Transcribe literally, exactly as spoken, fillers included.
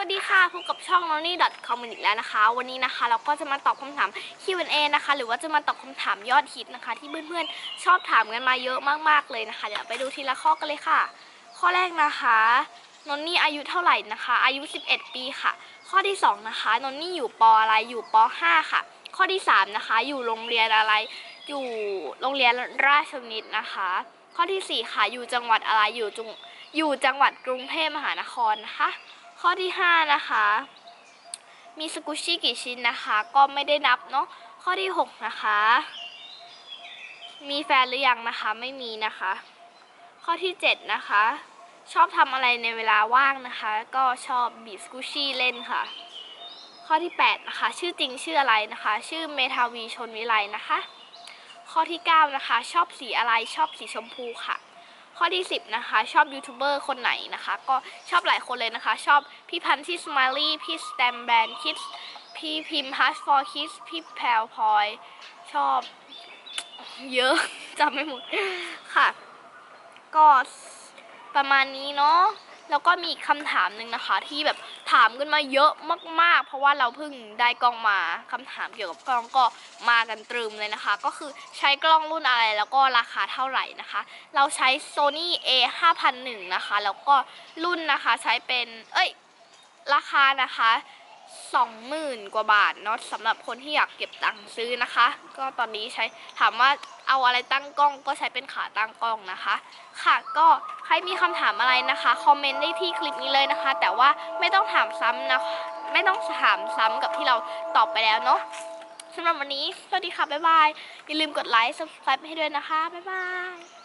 วัสดีค่ะพบกับช่อง นอนนี่ ดอท คอม อีกแล้วนะคะวันนี้นะคะเราก็จะมาตอบคำถาม คิว แอนด์ เอ นะคะหรือว่าจะมาตอบคำถามยอดฮิตนะคะที่เพื่อนๆชอบถามกันมาเยอะมากๆเลยนะคะเดี๋ยวไปดูทีละข้อกันเลยค่ะข้อแรกนะคะนนนี่อายุเท่าไหร่นะคะอายุสิบเอ็ดปีค่ะข้อที่สองนะคะนนนี่อยู่ป.อะไรอยู่ป.ห้าค่ะข้อที่สามนะคะอยู่โรงเรียนอะไรอยู่โรงเรียนราชวินิตนะคะข้อที่สี่ค่ะอยู่จังหวัดอะไรอยู่จุงอยู่จังหวัดกรุงเทพมหานครนะคะข้อที่ห้านะคะมีสกุชชี่กี่ชิ้นนะคะก็ไม่ได้นับเนาะข้อที่หกนะคะมีแฟนหรือยังนะคะไม่มีนะคะข้อที่เจ็ดนะคะชอบทำอะไรในเวลาว่างนะคะก็ชอบบีบสกุชชี่เล่นค่ะข้อที่แปดนะคะชื่อจริงชื่ออะไรนะคะชื่อเมทาวีชนวิไลนะคะข้อที่เก้านะคะชอบสีอะไรชอบสีชมพูค่ะข้อที่สิบนะคะชอบยูทูบเบอร์คนไหนนะคะก็ชอบหลายคนเลยนะคะชอบพี่พันธ์ที่สไมลี่พี่สแตมแบนคิดพี่พิมพ์ฮัสฟอร์คิดพี่แพลพลอยชอบเยอะจำไม่หมดค่ะก็ประมาณนี้เนาะแล้วก็มีคำถามหนึ่งนะคะที่แบบถามกันมาเยอะมากๆเพราะว่าเราเพิ่งได้กล้องมาคำถามเกี่ยวกับกล้องก็มากันตรึมเลยนะคะก็คือใช้กล้องรุ่นอะไรแล้วก็ราคาเท่าไหร่นะคะเราใช้ Sony เอ ห้าพันหนึ่ง นะคะแล้วก็รุ่นนะคะใช้เป็นเอ้ยราคานะคะสองหมื่นกว่าบาทเนาะสำหรับคนที่อยากเก็บตังค์ซื้อนะคะก็ตอนนี้ใช้ถามว่าเอาอะไรตั้งกล้องก็ใช้เป็นขาตั้งกล้องนะคะค่ะก็ใครมีคำถามอะไรนะคะคอมเมนต์ได้ที่คลิปนี้เลยนะคะแต่ว่าไม่ต้องถามซ้ำนะไม่ต้องถามซ้ำกับที่เราตอบไปแล้วเนาะสำหรับวันนี้สวัสดีค่ะบ๊ายบายอย่าลืมกดไลค์ ซับสไครบ์ ให้ด้วยนะคะบ๊ายบาย